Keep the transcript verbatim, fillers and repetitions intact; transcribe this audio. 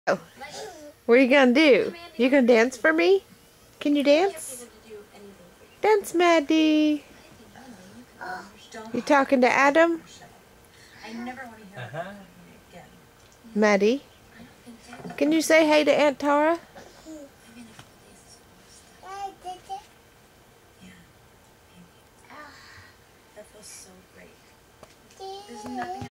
Oh, what are you gonna do? You gonna dance for me? Can you dance? Dance, Maddie. You talking to Adam? Uh-huh. Maddie, can you say hey to Aunt Tara? That feels so great. There's nothing